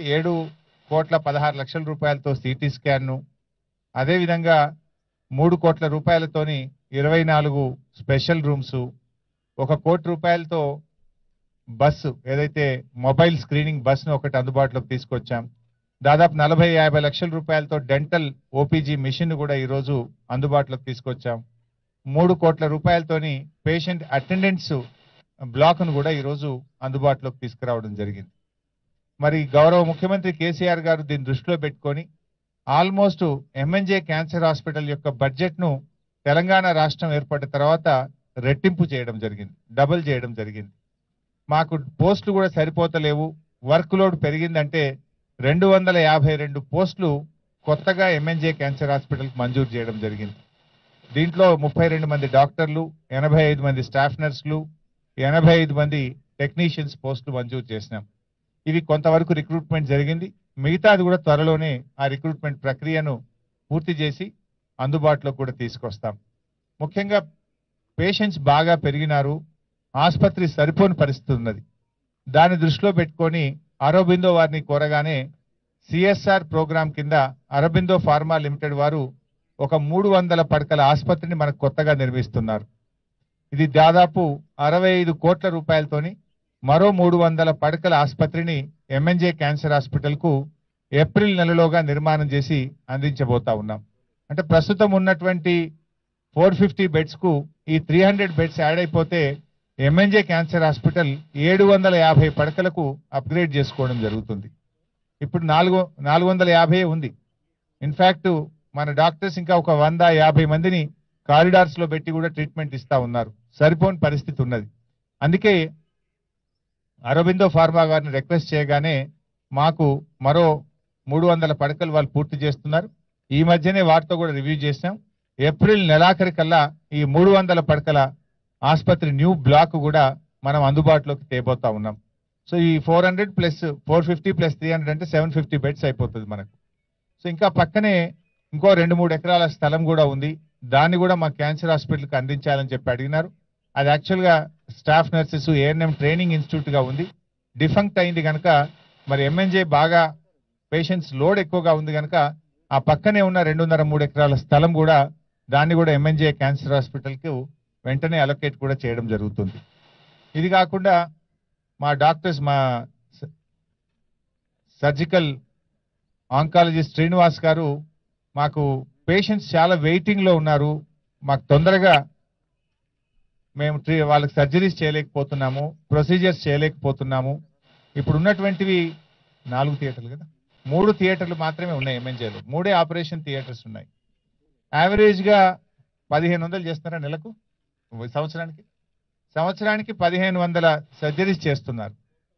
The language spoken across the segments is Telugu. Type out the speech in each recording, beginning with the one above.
7,16,00,000 రూపాయలతో సిటీ స్కాన్ను, అదేవిధంగా 3 కోట్ల రూపాయలతోని 24 స్పెషల్ రూమ్స్, 1 కోటి రూపాయలతో బస్సు ఏదైతే మొబైల్ స్క్రీనింగ్ బస్సును ఒకటి అందుబాటులోకి తీసుకొచ్చాం. దాదాపు 40-50 లక్షల రూపాయలతో డెంటల్ ఓపీజీ మిషన్ కూడా ఈరోజు అందుబాటులోకి తీసుకొచ్చాం. 3 కోట్ల రూపాయలతోని పేషెంట్ అటెండెన్స్ బ్లాక్ను కూడా ఈరోజు అందుబాటులోకి తీసుకురావడం జరిగింది. మరి గౌరవ ముఖ్యమంత్రి కేసీఆర్ గారు దీన్ని దృష్టిలో పెట్టుకొని ఆల్మోస్ట్ ఎంఎన్జే క్యాన్సర్ హాస్పిటల్ యొక్క బడ్జెట్ను తెలంగాణ రాష్ట్రం ఏర్పడిన తర్వాత రెట్టింపు చేయడం జరిగింది, డబుల్ చేయడం జరిగింది. మాకు పోస్టులు కూడా సరిపోతలేవు, వర్క్ లోడ్ పెరిగిందంటే 252 పోస్టులు కొత్తగా ఎంఎన్జే క్యాన్సర్ హాస్పిటల్కి మంజూరు చేయడం జరిగింది. దీంట్లో 32 మంది డాక్టర్లు, 85 మంది స్టాఫ్ నర్సులు, 85 మంది టెక్నీషియన్స్ పోస్టులు మంజూరు చేసినాం. ఇవి కొంతవరకు రిక్రూట్మెంట్ జరిగింది, మిగతాది కూడా త్వరలోనే ఆ రిక్రూట్మెంట్ ప్రక్రియను పూర్తి చేసి అందుబాటులో కూడా తీసుకొస్తాం. ముఖ్యంగా పేషెంట్స్ బాగా పెరిగినారు, ఆసుపత్రి సరిపోని పరిస్థితి ఉన్నది. దాన్ని దృష్టిలో పెట్టుకొని అరబిందో వారిని కోరగానే సిఎస్ఆర్ ప్రోగ్రాం కింద అరబిందో ఫార్మా లిమిటెడ్ వారు ఒక 300 పడకల ఆసుపత్రిని మనకు కొత్తగా నిర్మిస్తున్నారు. ఇది దాదాపు 65 కోట్ల రూపాయలతోని మరో 300 పడకల ఆసుపత్రిని ఎంఎన్జే క్యాన్సర్ హాస్పిటల్కు ఏప్రిల్ నెలలోగా నిర్మాణం చేసి అందించబోతా ఉన్నాం. అంటే ప్రస్తుతం ఉన్నటువంటి 450 బెడ్స్కు ఈ 300 బెడ్స్ యాడ్ అయిపోతే ఎంఎన్జే క్యాన్సర్ హాస్పిటల్ 750 పడకలకు అప్గ్రేడ్ చేసుకోవడం జరుగుతుంది. ఇప్పుడు 450 ఉంది. ఇన్ఫ్యాక్ట్ మన డాక్టర్స్ ఇంకా ఒక 150 మందిని కారిడార్స్ లో పెట్టి కూడా ట్రీట్మెంట్ ఇస్తా ఉన్నారు. సరిపోని పరిస్థితి ఉన్నది. అందుకే అరబిందో ఫార్మా గారిని రిక్వెస్ట్ చేయగానే మాకు మరో 300 పడకలు వాళ్ళు పూర్తి చేస్తున్నారు. ఈ మధ్యనే వారితో కూడా రివ్యూ చేసాం. ఏప్రిల్ నెలాఖరి కల్లా ఈ 300 పడకల ఆసుపత్రి న్యూ బ్లాక్ కూడా మనం అందుబాటులోకి తేబోతా ఉన్నాం. సో ఈ 400 ప్లస్ 450 ప్లస్ 300 అంటే 750 బెడ్స్ అయిపోతుంది మనకు. సో ఇంకా పక్కనే ఇంకో 2-3 ఎకరాల స్థలం కూడా ఉంది. దాన్ని కూడా మా క్యాన్సర్ హాస్పిటల్కి అందించాలని చెప్పి అడిగినారు. అది యాక్చువల్గా staff nurses ANM training institute గా ఉంది. డిఫంక్ట్ అయింది కనుక మరి ఎంఎన్జే బాగా పేషెంట్స్ లోడ్ ఎక్కువగా ఉంది కనుక ఆ పక్కనే ఉన్న 2.5-3 ఎకరాల స్థలం కూడా దాన్ని కూడా ఎంఎన్జే క్యాన్సర్ హాస్పిటల్కి వెంటనే అలొకేట్ కూడా చేయడం జరుగుతుంది. ఇది కాకుండా మా డాక్టర్స్, మా సర్జికల్ ఆంకాలజిస్ట్ శ్రీనివాస్ గారు మాకు పేషెంట్స్ చాలా వెయిటింగ్ లో ఉన్నారు, మాకు తొందరగా మేము వాళ్ళకి సర్జరీస్ చేయలేకపోతున్నాము, ప్రొసీజర్స్ చేయలేకపోతున్నాము. ఇప్పుడు ఉన్నటువంటివి 4 థియేటర్లు కదా, 3 థియేటర్లు మాత్రమే ఉన్నాయి ఎంఎన్జేలో, 3 ఆపరేషన్ థియేటర్స్ ఉన్నాయి. యావరేజ్ గా 1500 చేస్తున్నారా నెలకు, సంవత్సరానికి 1500 సర్జరీస్ చేస్తున్నారు.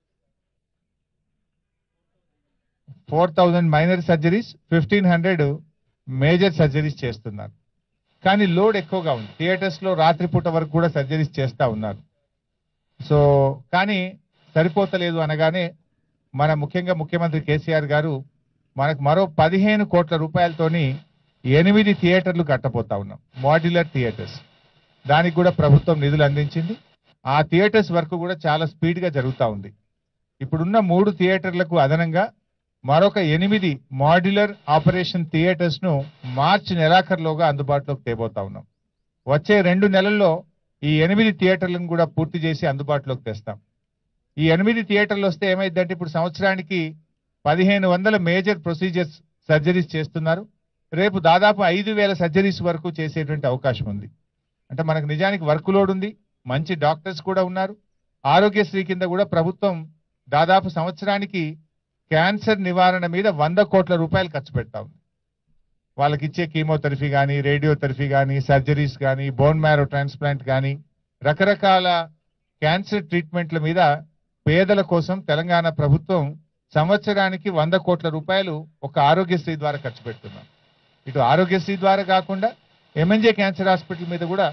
4000 మైనర్ సర్జరీస్, 1500 మేజర్ సర్జరీస్ చేస్తున్నారు. కానీ లోడ్ ఎక్కువగా ఉంది. థియేటర్స్ లో రాత్రిపూట వరకు కూడా సర్జరీస్ చేస్తా ఉన్నారు. సో కానీ సరిపోతలేదు అనగానే మన ముఖ్యంగా ముఖ్యమంత్రి కేసీఆర్ గారు మనకు మరో 15 కోట్ల రూపాయలతోని 8 థియేటర్లు కట్టబోతా ఉన్నాం, మాడ్యులర్ థియేటర్స్. దానికి కూడా ప్రభుత్వం నిధులు అందించింది. ఆ థియేటర్స్ వర్క్ కూడా చాలా స్పీడ్ గా జరుగుతూ ఉంది. ఇప్పుడున్న 3 థియేటర్లకు అదనంగా మరొక 8 మాడ్యులర్ ఆపరేషన్ థియేటర్స్ ను మార్చి నెలాఖరులోగా అందుబాటులోకి తేబోతా ఉన్నాం. వచ్చే 2 నెలల్లో ఈ 8 థియేటర్లను కూడా పూర్తి చేసి అందుబాటులోకి తెస్తాం. ఈ 8 థియేటర్లు వస్తే ఏమైందంటే ఇప్పుడు సంవత్సరానికి 1500 మేజర్ ప్రొసీజర్స్ సర్జరీస్ చేస్తున్నారు. రేపు దాదాపు 5000 సర్జరీస్ వరకు చేసేటువంటి అవకాశం ఉంది. అంటే మనకు నిజానికి వర్క్ లోడ్ ఉంది, మంచి డాక్టర్స్ కూడా ఉన్నారు. ఆరోగ్యశ్రీ కింద కూడా ప్రభుత్వం దాదాపు సంవత్సరానికి క్యాన్సర్ నివారణ మీద 100 కోట్ల రూపాయలు ఖర్చు పెడతా ఉంది. వాళ్ళకి ఇచ్చే కీమోథెరపీ కానీ, రేడియోథెరపీ కానీ, సర్జరీస్ కానీ, బోన్ మ్యారో ట్రాన్స్ప్లాంట్ కానీ, రకరకాల క్యాన్సర్ ట్రీట్మెంట్ల మీద పేదల కోసం తెలంగాణ ప్రభుత్వం సంవత్సరానికి 100 కోట్ల రూపాయలు ఒక ఆరోగ్యశ్రీ ద్వారా ఖర్చు పెడుతున్నాం. ఇటు ఆరోగ్యశ్రీ ద్వారా కాకుండా ఎంఎన్జే క్యాన్సర్ హాస్పిటల్ మీద కూడా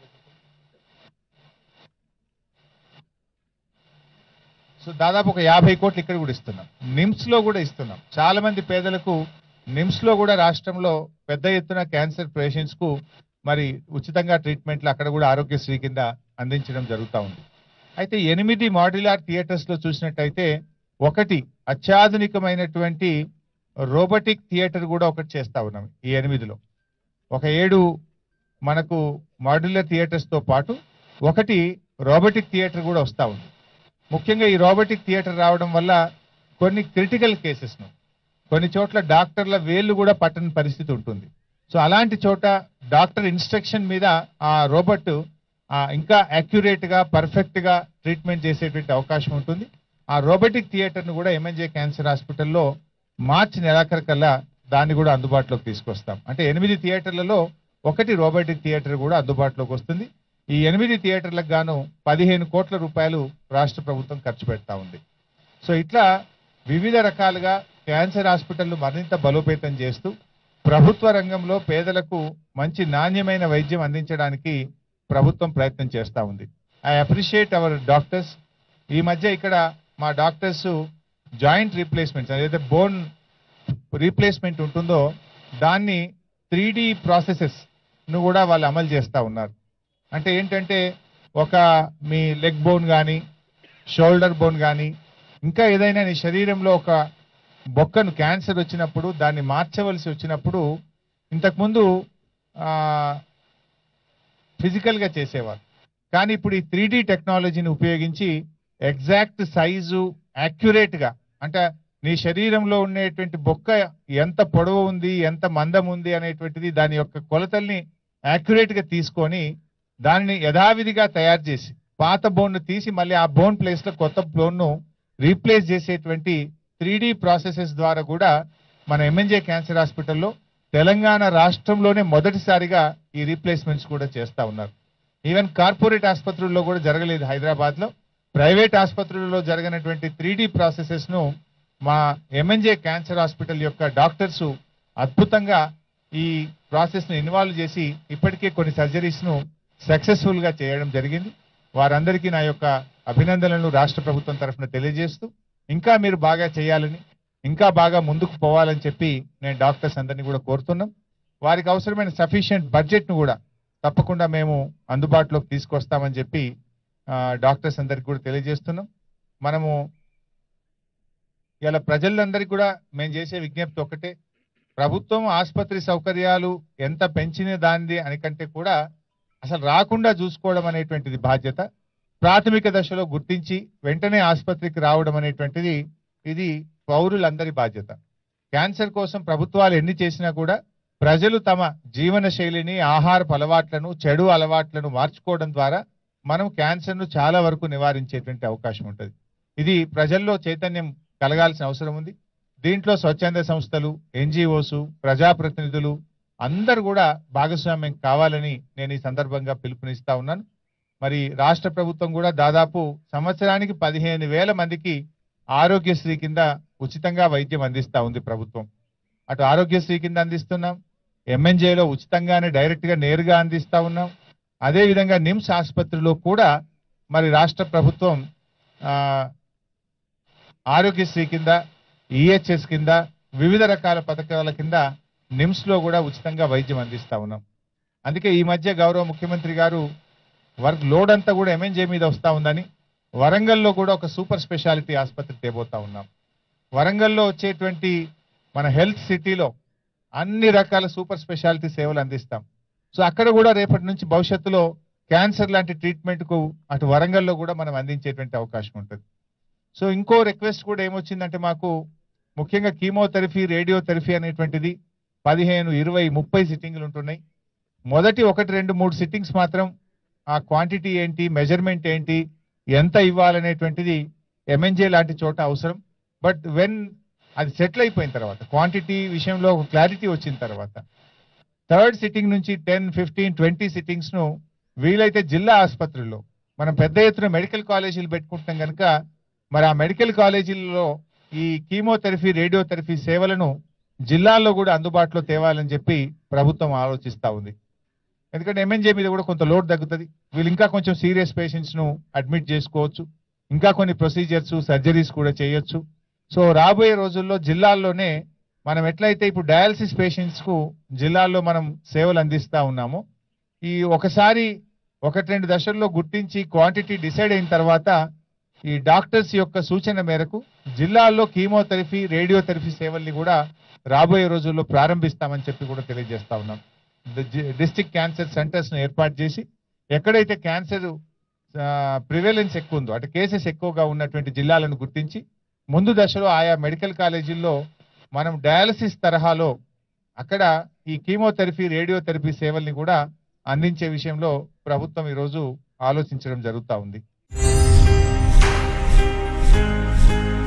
సో దాదాపు ఒక 50 కోట్లు ఇక్కడ కూడా ఇస్తున్నాం. నిమ్స్ లో కూడా ఇస్తున్నాం. చాలా మంది పేదలకు నిమ్స్ లో కూడా రాష్ట్రంలో పెద్ద ఎత్తున క్యాన్సర్ పేషెంట్స్ కు మరి ఉచితంగా ట్రీట్మెంట్లు అక్కడ కూడా ఆరోగ్యశ్రీ కింద అందించడం జరుగుతూ ఉంది. అయితే 8 మాడ్యులర్ థియేటర్స్ లో చూసినట్టయితే ఒకటి అత్యాధునికమైనటువంటి రోబోటిక్ థియేటర్ కూడా ఒకటి చేస్తా ఉన్నాం ఈ 8లో. ఒక 7 మనకు మాడ్యులర్ థియేటర్స్ తో పాటు ఒకటి రోబోటిక్ థియేటర్ కూడా వస్తా ఉంది. ముఖ్యంగా ఈ రోబోటిక్ థియేటర్ రావడం వల్ల కొన్ని క్రిటికల్ కేసెస్ను కొన్ని చోట్ల డాక్టర్ల వేళ్ళు కూడా పట్టని పరిస్థితి ఉంటుంది. సో అలాంటి చోట డాక్టర్ ఇన్స్ట్రక్షన్ మీద ఆ రోబోట్ ఇంకా అక్యురేట్ గా పర్ఫెక్ట్ గా ట్రీట్మెంట్ చేసేటువంటి అవకాశం ఉంటుంది. ఆ రోబోటిక్ థియేటర్ ను కూడా ఎంఎన్జే క్యాన్సర్ హాస్పిటల్లో మార్చి నెలాఖరుకల్లా దాన్ని కూడా అందుబాటులోకి తీసుకొస్తాం. అంటే 8 థియేటర్లలో ఒకటి రోబోటిక్ థియేటర్ కూడా అందుబాటులోకి వస్తుంది. ఈ 8 థియేటర్లకు గాను 15 కోట్ల రూపాయలు రాష్ట్ర ప్రభుత్వం ఖర్చు పెడతా ఉంది. సో ఇట్లా వివిధ రకాలుగా క్యాన్సర్ హాస్పిటల్ను మరింత బలోపేతం చేస్తూ ప్రభుత్వ రంగంలో పేదలకు మంచి నాణ్యమైన వైద్యం అందించడానికి ప్రభుత్వం ప్రయత్నం చేస్తూ ఉంది. I appreciate our doctors. ఈ మధ్య ఇక్కడ మా డాక్టర్స్ జాయింట్ రీప్లేస్మెంట్స్ ఏదైతే బోన్ రీప్లేస్మెంట్ ఉంటుందో దాన్ని 3D ప్రాసెసెస్ ను కూడా వాళ్ళు అమలు చేస్తూ ఉన్నారు. అంటే ఏంటంటే ఒక మీ లెగ్ బోన్ కానీ షోల్డర్ బోన్ కానీ ఇంకా ఏదైనా నీ శరీరంలో ఒక బొక్కను క్యాన్సర్ వచ్చినప్పుడు దాన్ని మార్చవలసి వచ్చినప్పుడు ఇంతకుముందు ఫిజికల్గా చేసేవారు. కానీ ఇప్పుడు ఈ 3D టెక్నాలజీని ఉపయోగించి ఎగ్జాక్ట్ సైజు యాక్యురేట్గా అంటే నీ శరీరంలో ఉండేటువంటి బొక్క ఎంత పొడవు ఉంది ఎంత మందం ఉంది అనేటువంటిది దాని యొక్క కొలతల్ని యాక్యురేట్గా తీసుకొని దానిని యథావిధిగా తయారు చేసి పాత బోన్ను తీసి మళ్ళీ ఆ బోన్ ప్లేస్లో కొత్త బోన్ను రీప్లేస్ చేసేటువంటి 3D ప్రాసెసెస్ ద్వారా కూడా మన ఎంఎన్జే క్యాన్సర్ హాస్పిటల్లో తెలంగాణ రాష్ట్రంలోనే మొదటిసారిగా ఈ రీప్లేస్మెంట్స్ కూడా చేస్తూ ఉన్నారు. ఈవెన్ కార్పొరేట్ ఆసుపత్రుల్లో కూడా జరగలేదు. హైదరాబాద్లో ప్రైవేట్ ఆసుపత్రుల్లో జరగనటువంటి 3D ప్రాసెసెస్ను మా ఎంఎన్జే క్యాన్సర్ హాస్పిటల్ యొక్క డాక్టర్స్ అద్భుతంగా ఈ ప్రాసెస్ను ఇన్వాల్వ్ చేసి ఇప్పటికే కొన్ని సర్జరీస్ను సక్సెస్ఫుల్గా చేయడం జరిగింది. వారందరికీ నా యొక్క అభినందనలు రాష్ట్ర ప్రభుత్వం తరఫున తెలియజేస్తూ ఇంకా మీరు బాగా చేయాలని ఇంకా బాగా ముందుకు పోవాలని చెప్పి నేను డాక్టర్స్ అందరినీ కూడా కోరుతున్నాం. వారికి అవసరమైన సఫిషియెంట్ బడ్జెట్ను కూడా తప్పకుండా మేము అందుబాటులోకి తీసుకొస్తామని చెప్పి డాక్టర్స్ అందరికీ కూడా తెలియజేస్తున్నాం. మనము ఇలా ప్రజలందరికీ కూడా మేము చేసే విజ్ఞప్తి ఒకటే, ప్రభుత్వం ఆసుపత్రి సౌకర్యాలు ఎంత పెంచిన దానిది అనికంటే కూడా అసలు రాకుండా చూసుకోవడం అనేటువంటిది బాధ్యత. ప్రాథమిక దశలో గుర్తించి వెంటనే ఆసుపత్రికి రావడం అనేటువంటిది ఇది పౌరులందరి బాధ్యత. క్యాన్సర్ కోసం ప్రభుత్వాలు ఎన్ని చేసినా కూడా ప్రజలు తమ జీవన శైలిని ఆహారపు అలవాట్లను చెడు అలవాట్లను మార్చుకోవడం ద్వారా మనం క్యాన్సర్ను చాలా వరకు నివారించేటువంటి అవకాశం ఉంటుంది. ఇది ప్రజల్లో చైతన్యం కలగాల్సిన అవసరం ఉంది. దీంట్లో స్వచ్ఛంద సంస్థలు, ఎన్జిఓస్, ప్రజాప్రతినిధులు అందరూ కూడా భాగస్వామ్యం కావాలని నేను ఈ సందర్భంగా పిలుపునిస్తా ఉన్నాను. మరి రాష్ట్ర ప్రభుత్వం కూడా దాదాపు సంవత్సరానికి 15,000 మందికి ఆరోగ్యశ్రీ కింద ఉచితంగా వైద్యం అందిస్తా ఉంది ప్రభుత్వం. అటు ఆరోగ్యశ్రీ కింద అందిస్తున్నాం, ఎంఎన్జేలో ఉచితంగానే డైరెక్ట్గా నేరుగా అందిస్తా ఉన్నాం. అదేవిధంగా నిమ్స్ ఆసుపత్రిలో కూడా మరి రాష్ట్ర ప్రభుత్వం ఆరోగ్యశ్రీ కింద ఈహెచ్ఎస్ కింద వివిధ రకాల పథకాల కింద నిమ్స్లో కూడా ఉచితంగా వైద్యం అందిస్తా ఉన్నాం. అందుకే ఈ మధ్య గౌరవ ముఖ్యమంత్రి గారు వర్క్ లోడ్ అంతా కూడా ఎంఎన్జే మీద వస్తూ ఉందని వరంగల్లో కూడా ఒక సూపర్ స్పెషాలిటీ ఆసుపత్రి తేబోతా ఉన్నాం. వరంగల్లో వచ్చేటువంటి మన హెల్త్ సిటీలో అన్ని రకాల సూపర్ స్పెషాలిటీ సేవలు అందిస్తాం. సో అక్కడ కూడా రేపటి నుంచి భవిష్యత్తులో క్యాన్సర్ లాంటి ట్రీట్మెంట్కు అటు వరంగల్లో కూడా మనం అందించేటువంటి అవకాశం ఉంటుంది. సో ఇంకో రిక్వెస్ట్ కూడా ఏమొచ్చిందంటే మాకు ముఖ్యంగా కీమోథెరపీ, రేడియోథెరపీ అనేటువంటిది 15, 20, 30 సిట్టింగ్లు ఉంటున్నాయి. మొదటి 1, 2, 3 సిట్టింగ్స్ మాత్రం ఆ క్వాంటిటీ ఏంటి, మెజర్మెంట్ ఏంటి, ఎంత ఇవ్వాలనేటువంటిది ఎంఎన్జే లాంటి చోట అవసరం. బట్ వెన్ అది సెటిల్ అయిపోయిన తర్వాత క్వాంటిటీ విషయంలో ఒక క్లారిటీ వచ్చిన తర్వాత 3rd సిట్టింగ్ నుంచి 10, 15, 20 సిట్టింగ్స్ను వీలైతే జిల్లా ఆసుపత్రుల్లో మనం పెద్ద ఎత్తున మెడికల్ కాలేజీలు పెట్టుకుంటాం కనుక మరి ఆ మెడికల్ కాలేజీల్లో ఈ కీమోథెరపీ, రేడియోథెరపీ సేవలను జిల్లాల్లో కూడా అందుబాటులో తేవాలని చెప్పి ప్రభుత్వం ఆలోచిస్తూ ఉంది. ఎందుకంటే ఎంఎన్జే మీద కూడా కొంత లోడ్ తగ్గుతుంది. వీళ్ళు ఇంకా కొంచెం సీరియస్ పేషెంట్స్ను అడ్మిట్ చేసుకోవచ్చు, ఇంకా కొన్ని ప్రొసీజర్స్, సర్జరీస్ కూడా చేయొచ్చు. సో రాబోయే రోజుల్లో జిల్లాల్లోనే మనం ఎట్లయితే ఇప్పుడు డయాలసిస్ పేషెంట్స్కు జిల్లాల్లో మనం సేవలు అందిస్తూ ఉన్నామో ఈ ఒకసారి 1-2 దశల్లో గుర్తించి క్వాంటిటీ డిసైడ్ అయిన తర్వాత ఈ డాక్టర్స్ యొక్క సూచన మేరకు జిల్లాల్లో కీమోథెరపీ రేడియోథెరపీ సేవల్ని కూడా రాబోయే రోజుల్లో ప్రారంభిస్తామని చెప్పి కూడా తెలియజేస్తా ఉన్నాం. డిస్ట్రిక్ట్ క్యాన్సర్ సెంటర్స్ ను ఏర్పాటు చేసి ఎక్కడైతే క్యాన్సర్ ప్రివేలెన్స్ ఎక్కువ ఉందో అంటే కేసెస్ ఎక్కువగా ఉన్నటువంటి జిల్లాలను గుర్తించి ముందు దశలో ఆయా మెడికల్ కాలేజీల్లో మనం డయాలసిస్ తరహాలో అక్కడ ఈ కీమోథెరపీ రేడియోథెరపీ సేవల్ని కూడా అందించే విషయంలో ప్రభుత్వం ఈరోజు ఆలోచించడం జరుగుతూ ఉంది.